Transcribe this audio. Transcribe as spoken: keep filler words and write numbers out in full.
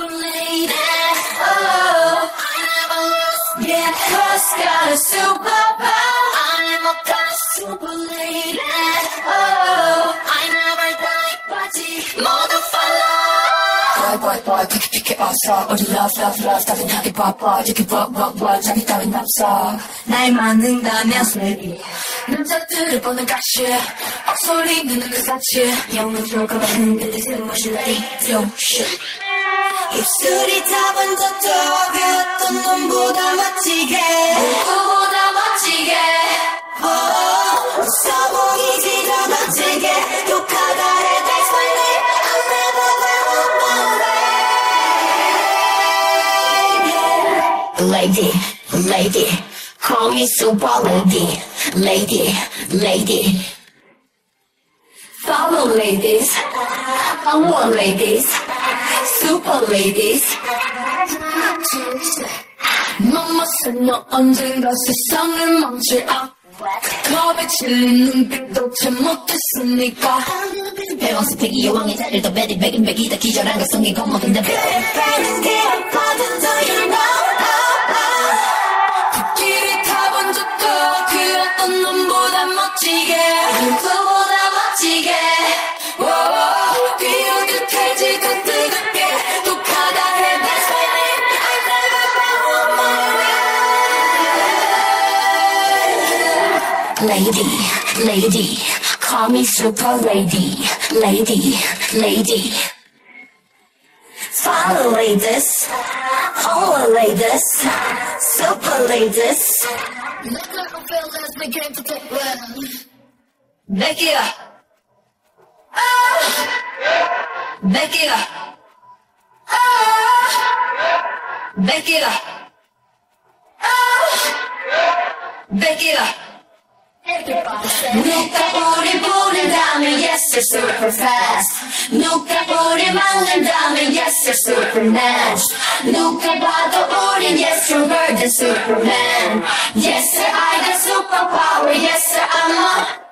super lady. Oh, I never lose. Yeah, cause got a superpower. I'm a kind of super lady. Oh, I never die, party, modu follow. Boy, boy, boy, pick it, pick it 없어. 우리 love, love, love, 따윈하게 뻔뻔. 이렇게 what, what, what, 자기 따윈 없어. 날 만든다면 lady. 남자들을 보는 가시. 억소리 듣는 그 사치. 영혼 조각을 흔들리 슬며시 lady. Yo, shit. 입술이 다 번졌죠. 그 어떤 놈보다 멋지게. 누구보다 멋지게. Oh, 써보이지 더 멋지게. 독하다 해, that's my name. I'll never go away. Lady, lady, call me super lady. Lady, lady. Follow ladies, I want ladies, super ladies. 너무선 너 언젠가 세상을 망칠아. 겁에 질린 눈빛도 채 못했으니까. 배왕스 패기 여왕의 자리를 더 베리 베긴 베기다 기절한 가성이 겁먹은다. 빼는 게 아파든 do you know. 뒷길이 다 번졌고 그 어떤 놈보다 멋지게. 누구보다 멋지게. 비우듯해지 더 뜨겁게. 독하다 해 that's my name. I never found my way. Lady, lady, call me super lady. Lady, lady. Follow ladies, follow ladies, super ladies. Let's not feel as we came to take one. Back it up. Ah, back it up. Ah, back it up. Ah, back it up. 누가 우리 부른다면 yes you're super fast. 누가 우리 막는다면 yes you're superman. 누가 봐도 우린 yes stronger than Superman. Yes sir I got superpower. Yes sir I'm a